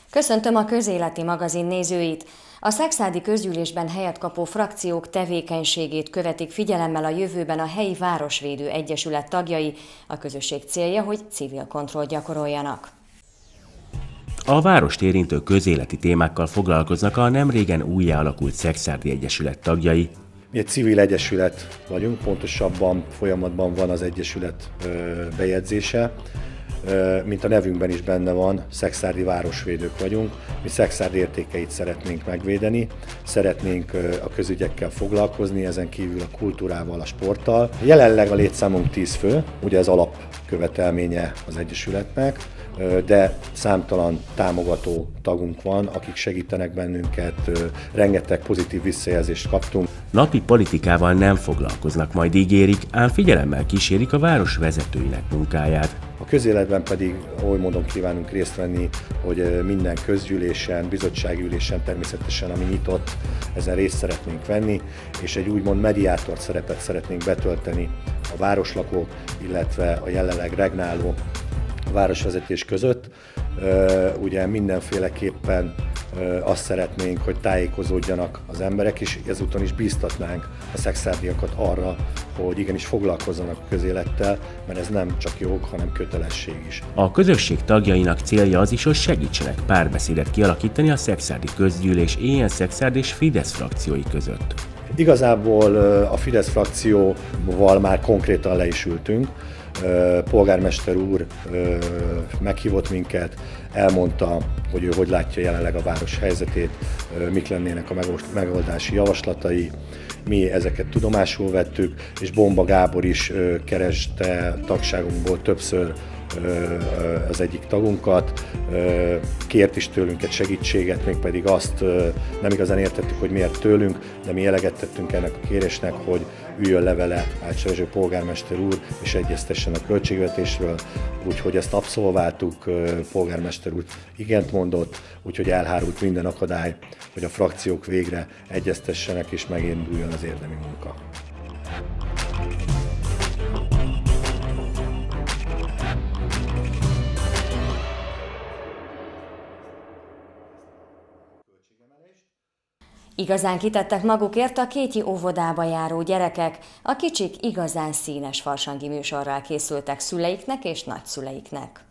Köszöntöm a Közéleti magazin nézőit! A szekszárdi közgyűlésben helyet kapó frakciók tevékenységét követik figyelemmel a jövőben a helyi Városvédő Egyesület tagjai. A közösség célja, hogy civil kontrollt gyakoroljanak. A várost érintő közéleti témákkal foglalkoznak a nemrégen újjá alakult Szekszárdi Egyesület tagjai. Mi egy civil egyesület vagyunk, pontosabban folyamatban van az egyesület bejegyzése. Mint a nevünkben is benne van, szekszárdi városvédők vagyunk. Mi Szekszárd értékeit szeretnénk megvédeni, szeretnénk a közügyekkel foglalkozni, ezen kívül a kultúrával, a sporttal. Jelenleg a létszámunk 10 fő, ugye ez alapkövetelménye az egyesületnek, de számtalan támogató tagunk van, akik segítenek bennünket, rengeteg pozitív visszajelzést kaptunk. Napi politikával nem foglalkoznak, majd ígérik, ám figyelemmel kísérik a város vezetőinek munkáját. A közéletben pedig oly módon kívánunk részt venni, hogy minden közgyűlésen, bizottsági ülésen természetesen, ami nyitott, ezen részt szeretnénk venni, és egy úgymond mediátor szerepet szeretnénk betölteni a városlakók, illetve a jelenleg regnáló városvezetés között. Ugye mindenféleképpen azt szeretnénk, hogy tájékozódjanak az emberek, és ezúton is bíztatnánk a szekszárdiakat arra, hogy igenis foglalkozzanak a közélettel, mert ez nem csak jog, hanem kötelesség is. A közösség tagjainak célja az is, hogy segítsenek párbeszédet kialakítani a szekszárdi közgyűlés Éhen-Szexárd és Fidesz frakciói között. Igazából a Fidesz frakcióval már konkrétan le is ültünk. Polgármester úr meghívott minket, elmondta, hogy ő hogy látja jelenleg a város helyzetét, mik lennének a megoldási javaslatai. Mi ezeket tudomásul vettük, és Bomba Gábor is kereste tagságunkból többször az egyik tagunkat, kért is tőlünk egy segítséget, mégpedig azt nem igazán értettük, hogy miért tőlünk, de mi eleget tettünk ennek a kérésnek, hogy üljön le vele Ács Erzső polgármester úr, és egyeztessen a költségvetésről, úgyhogy ezt abszolváltuk, polgármester úr igent mondott, úgyhogy elhárult minden akadály, hogy a frakciók végre egyeztessenek, és meginduljon az érdemi munka. Igazán kitettek magukért a kéti óvodába járó gyerekek, a kicsik igazán színes farsangi műsorral készültek szüleiknek és nagyszüleiknek.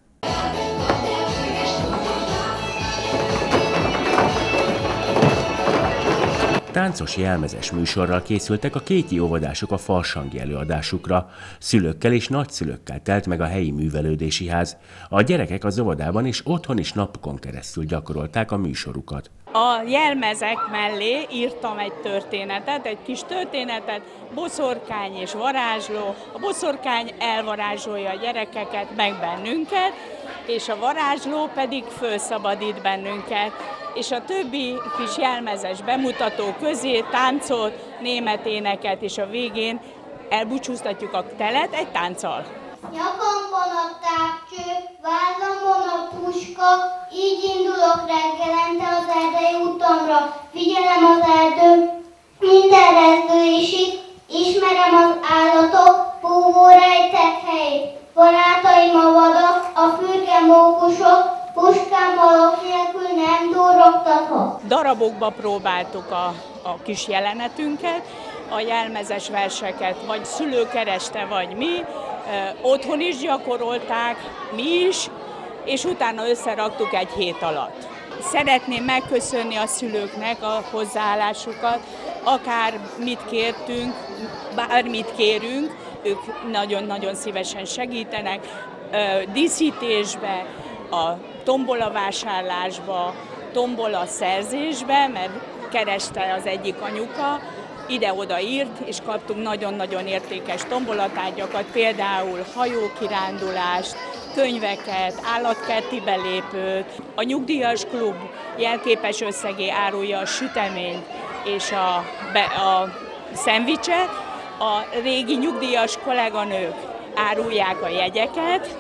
Táncos jelmezes műsorral készültek a kéti óvodások a farsangi előadásukra. Szülőkkel és nagyszülőkkel telt meg a helyi művelődési ház. A gyerekek az óvodában és otthon is napokon keresztül gyakorolták a műsorukat. A jelmezek mellé írtam egy történetet, egy kis történetet, boszorkány és varázsló. A boszorkány elvarázsolja a gyerekeket, meg bennünket, és a varázsló pedig felszabadít bennünket. És a többi kis jelmezes bemutató közé táncot, német éneket, és a végén elbúcsúztatjuk a telet egy tánccal. Nyakamban a távcső, vállamon a puska, így indulok reggelente az erdei utamra. Figyelem az erdő, minden rezdülésig, ismerem az állatok, búvó rejtek helyét. Barátaim a vadak, a fürge mókusok, puskám valók nélkül nem durrogtatok. Darabokba próbáltuk a kis jelenetünket, a jelmezes verseket, vagy szülő kereste, vagy mi, otthon is gyakorolták, mi is, és utána összeraktuk egy hét alatt. Szeretném megköszönni a szülőknek a hozzáállásukat, akár mit kértünk, bármit kérünk, ők nagyon-nagyon szívesen segítenek, díszítésbe, a tombola vásárlásba, tombola szerzésbe, mert kereste az egyik anyuka, ide-oda írt, és kaptunk nagyon-nagyon értékes tombolatárgyakat, például hajókirándulást, könyveket, állatkerti belépőt. A nyugdíjas klub jelképes összegé árulja a süteményt és a szendvicset, a régi nyugdíjas kolléganők árulják a jegyeket.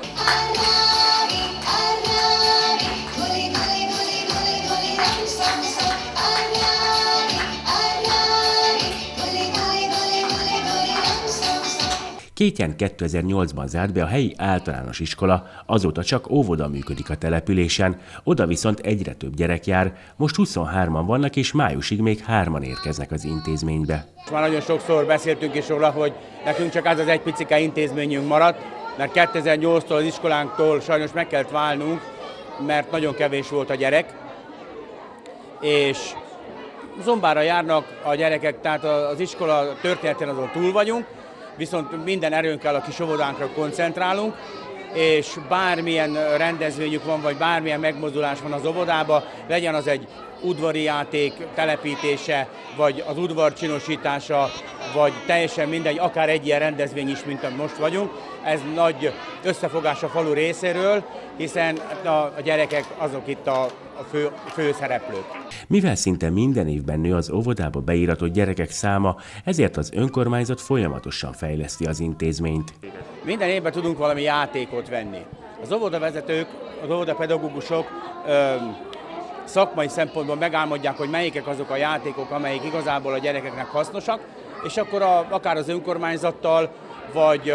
Kétyen 2008-ban zárt be a helyi általános iskola, azóta csak óvoda működik a településen, oda viszont egyre több gyerek jár, most 23-an vannak, és májusig még 3-an érkeznek az intézménybe. Már nagyon sokszor beszéltünk is róla, hogy nekünk csak az egy picike intézményünk maradt, mert 2008-tól az iskolánktól sajnos meg kellett válnunk, mert nagyon kevés volt a gyerek, és Zombára járnak a gyerekek, tehát az iskola történetén azon túl vagyunk, viszont minden erőnkkel a kis óvodánkra koncentrálunk, és bármilyen rendezvényük van, vagy bármilyen megmozdulás van az óvodába, legyen az egy udvari játék telepítése, vagy az udvar csinosítása, vagy teljesen mindegy, akár egy ilyen rendezvény is, mint most vagyunk. Ez nagy összefogás a falu részéről, hiszen a gyerekek azok itt a fő szereplők. Mivel szinte minden évben nő az óvodába beíratott gyerekek száma, ezért az önkormányzat folyamatosan fejleszti az intézményt. Minden évben tudunk valami játékot venni. Az óvodavezetők, az óvodapedagógusok szakmai szempontból megálmodják, hogy melyikek azok a játékok, amelyik igazából a gyerekeknek hasznosak, és akkor akár az önkormányzattal, vagy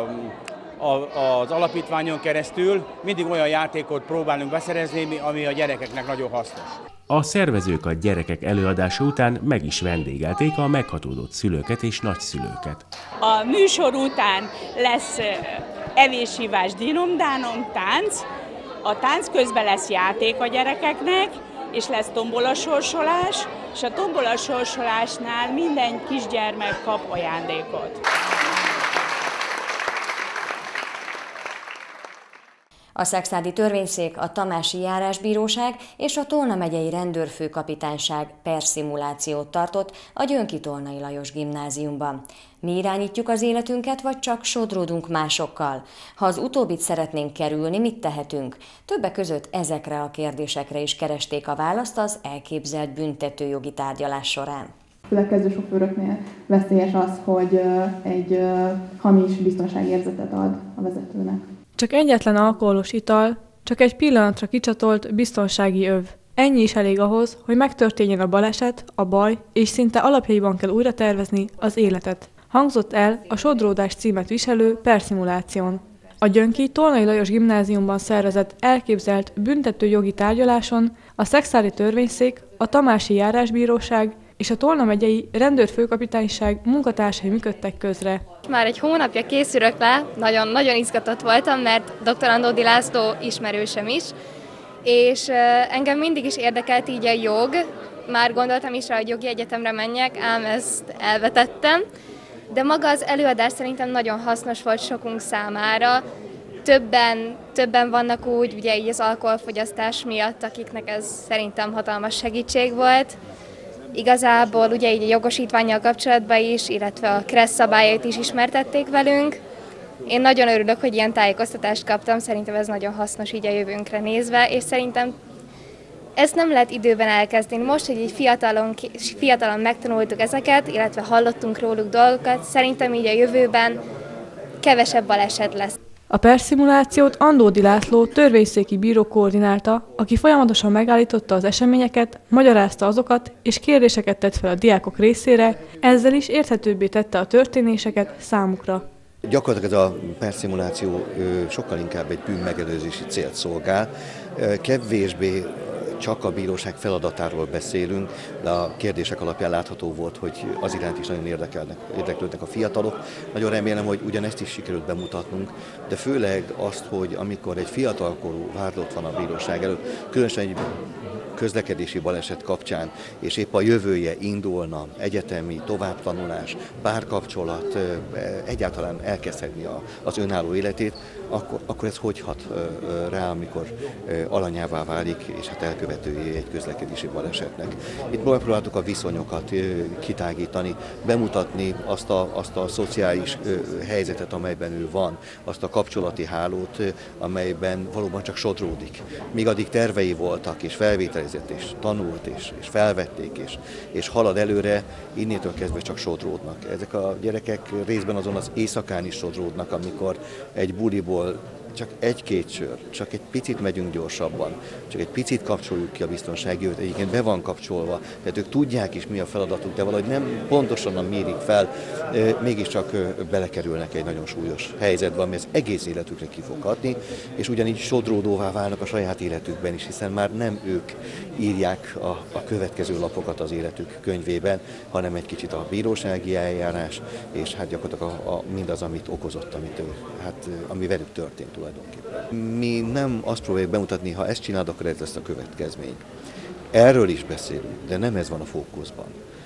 az alapítványon keresztül mindig olyan játékot próbálunk beszerezni, ami a gyerekeknek nagyon hasznos. A szervezők a gyerekek előadása után meg is vendégelték a meghatódott szülőket és nagyszülőket. A műsor után lesz evés-ivás, dinom-dánom, tánc. A tánc közben lesz játék a gyerekeknek, és lesz tombolasorsolás, és a tombolasorsolásnál minden kisgyermek kap ajándékot. A szekszárdi törvényszék, a tamási járásbíróság és a Tolna megyei rendőrfőkapitányság perszimulációt tartott a Gyönki Tolnai Lajos Gimnáziumban. Mi irányítjuk az életünket, vagy csak sodródunk másokkal? Ha az utóbbit szeretnénk kerülni, mit tehetünk? Többek között ezekre a kérdésekre is keresték a választ az elképzelt büntetőjogi tárgyalás során. Főleg kezdősofőröknél veszélyes az, hogy egy hamis biztonságérzetet ad a vezetőnek. Csak egyetlen alkoholos ital, csak egy pillanatra kicsatolt biztonsági öv. Ennyi is elég ahhoz, hogy megtörténjen a baleset, a baj, és szinte alapjaiban kell újra tervezni az életet. Hangzott el a Sodródás címet viselő perszimuláción. A Gyönki Tolnai Lajos Gimnáziumban szervezett elképzelt büntetőjogi tárgyaláson a szekszárdi törvényszék, a tamási járásbíróság és a Tolna megyei rendőrfőkapitányság munkatársai működtek közre. Már egy hónapja készülök le, nagyon izgatott voltam, mert dr. Andódi László ismerősöm is, és engem mindig is érdekelt így a jog. Már gondoltam is rá, hogy jogi egyetemre menjek, ám ezt elvetettem, de maga az előadás szerintem nagyon hasznos volt sokunk számára. Többen vannak úgy, ugye így az alkoholfogyasztás miatt, akiknek ez szerintem hatalmas segítség volt. Igazából ugye így a jogosítvánnyal kapcsolatban is, illetve a KRESZ szabályait is ismertették velünk. Én nagyon örülök, hogy ilyen tájékoztatást kaptam, szerintem ez nagyon hasznos így a jövőnkre nézve, és szerintem ezt nem lehet időben elkezdeni. Most, hogy egy fiatalon megtanultuk ezeket, illetve hallottunk róluk dolgokat, szerintem így a jövőben kevesebb baleset lesz. A perszimulációt Andódi László törvényszéki bíró koordinálta, aki folyamatosan megállította az eseményeket, magyarázta azokat és kérdéseket tett fel a diákok részére, ezzel is érthetőbbé tette a történéseket számukra. Gyakorlatilag ez a perszimuláció sokkal inkább egy bűnmegelőzési célt szolgál, kevésbé csak a bíróság feladatáról beszélünk, de a kérdések alapján látható volt, hogy az iránt is nagyon érdeklődnek a fiatalok. Nagyon remélem, hogy ugyanezt is sikerült bemutatnunk, de főleg azt, hogy amikor egy fiatalkorú vádlott van a bíróság előtt, különösen egy közlekedési baleset kapcsán, és épp a jövője indulna, egyetemi, továbbtanulás, párkapcsolat, egyáltalán elkezdhetni az önálló életét, akkor ez hogy hat rá, amikor alanyává válik, és hát elkövetője egy közlekedési balesetnek. Itt megpróbáltuk a viszonyokat kitágítani, bemutatni azt a szociális helyzetet, amelyben ő van, azt a kapcsolati hálót, amelyben valóban csak sodródik. Míg addig tervei voltak, és felvételezett, és tanult, és felvették, és halad előre, innétől kezdve csak sodródnak. Ezek a gyerekek részben azon az éjszakán is sodródnak, amikor egy buliból csak egy-két sör, csak egy picit megyünk gyorsabban, csak egy picit kapcsoljuk ki a biztonsági őt, egyébként be van kapcsolva, tehát ők tudják is mi a feladatuk, de valahogy nem pontosan mérik fel, mégiscsak belekerülnek egy nagyon súlyos helyzetbe, ami az egész életükre ki fog hatni, és ugyanígy sodródóvá válnak a saját életükben is, hiszen már nem ők írják a következő lapokat az életük könyvében, hanem egy kicsit a bírósági eljárás, és hát gyakorlatilag mindaz, amit okozott, ami velük történt tulajdonképpen. Mi nem azt próbáljuk bemutatni, ha ezt csinálod, akkor ez lesz a következmény. Erről is beszélünk, de nem ez van a fókuszban.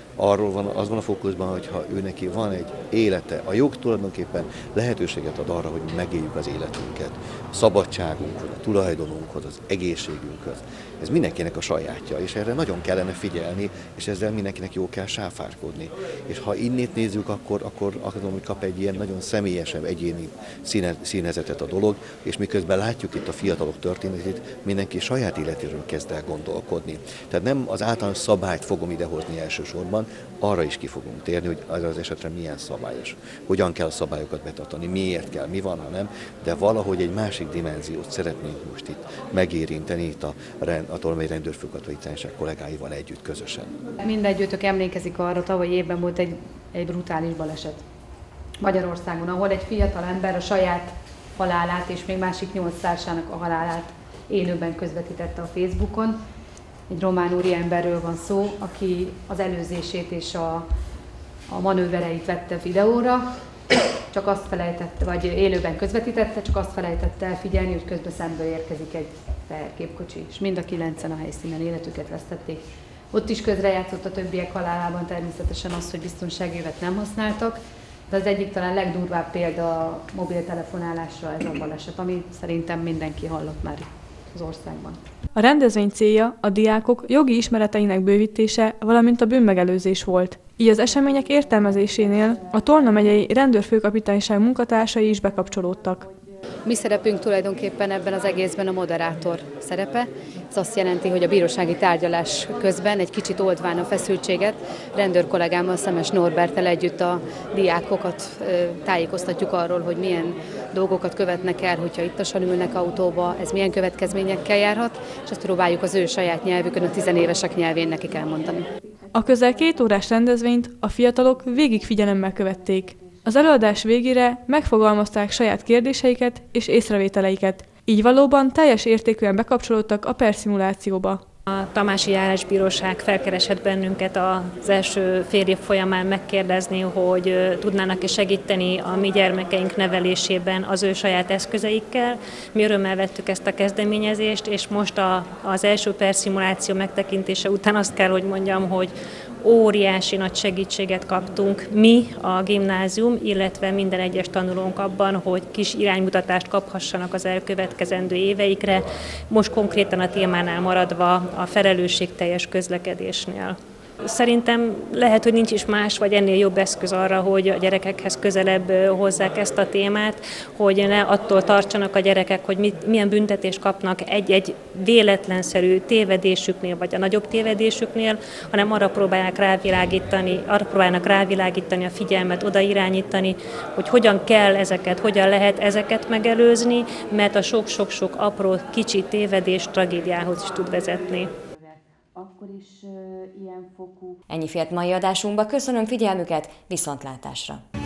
Az van a fókuszban, hogy ha ő neki van egy élete, a jog tulajdonképpen lehetőséget ad arra, hogy megéljük az életünket, a szabadságunkhoz, a tulajdonunkhoz, az egészségünkhöz. Ez mindenkinek a sajátja, és erre nagyon kellene figyelni, és ezzel mindenkinek jó kell sáfárkodni. És ha innét nézzük, akkor hogy kap egy ilyen nagyon személyesebb, egyéni színezetet a dolog, és miközben látjuk itt a fiatalok történetét, mindenki saját életéről kezd el gondolkodni. Tehát nem az általános szabályt fogom idehozni elsősorban, arra is ki fogunk térni, hogy az esetre milyen szabályos, hogyan kell a szabályokat betartani, miért kell, mi van, ha nem, de valahogy egy másik dimenziót szeretnénk most itt megérinteni itt a Tolnai Rendőrfőkatonatársaság kollégáival együtt közösen. Mindegyőtök emlékezik arra, tavaly évben volt egy brutális baleset Magyarországon, ahol egy fiatal ember a saját halálát és még másik 8 társának a halálát élőben közvetítette a Facebookon. Egy román úriemberről van szó, aki az előzését és a manővereit vette videóra, csak azt felejtette, vagy élőben közvetítette, csak azt felejtette elfigyelni, hogy közben szemből érkezik egy tehergépkocsi, és mind a 9-en a helyszínen életüket vesztették. Ott is közrejátszott a többiek halálában természetesen az, hogy biztonsági övet nem használtak, de az egyik talán legdurvább példa a mobiltelefonálásra ez a baleset, ami szerintem mindenki hallott már az országban. A rendezvény célja a diákok jogi ismereteinek bővítése, valamint a bűnmegelőzés volt. Így az események értelmezésénél a Tolna megyei rendőrfőkapitányság munkatársai is bekapcsolódtak. Mi szerepünk tulajdonképpen ebben az egészben a moderátor szerepe. Ez azt jelenti, hogy a bírósági tárgyalás közben egy kicsit oldván a feszültséget, rendőr kollégámmal, Szemes Norberttel együtt a diákokat tájékoztatjuk arról, hogy milyen dolgokat követnek el, hogyha ittasan ülnek autóba, ez milyen következményekkel járhat, és ezt próbáljuk az ő saját nyelvükön, a 10 évesek nyelvén nekik elmondani. A közel 2 órás rendezvényt a fiatalok végig figyelemmel követték. Az előadás végére megfogalmazták saját kérdéseiket és észrevételeiket, így valóban teljes értékűen bekapcsolódtak a perszimulációba. A Tamási Járásbíróság felkeresett bennünket az első fél év folyamán megkérdezni, hogy tudnának-e segíteni a mi gyermekeink nevelésében az ő saját eszközeikkel. Mi örömmel vettük ezt a kezdeményezést, és most az első perszimuláció megtekintése után azt kell, hogy mondjam, hogy óriási nagy segítséget kaptunk mi, a gimnázium, illetve minden egyes tanulónk abban, hogy kis iránymutatást kaphassanak az elkövetkezendő éveikre, most konkrétan a témánál maradva a felelősségteljes közlekedésnél. Szerintem lehet, hogy nincs is más, vagy ennél jobb eszköz arra, hogy a gyerekekhez közelebb hozzák ezt a témát, hogy ne attól tartsanak a gyerekek, hogy milyen büntetést kapnak egy véletlenszerű tévedésüknél, vagy a nagyobb tévedésüknél, hanem arra próbálnak rávilágítani a figyelmet, odairányítani, hogy hogyan kell ezeket, hogyan lehet ezeket megelőzni, mert a sok-sok-sok apró kicsi tévedés tragédiához is tud vezetni. Akkor is ilyen fokú. Ennyi fért mai adásunkba, köszönöm figyelmüket, viszontlátásra!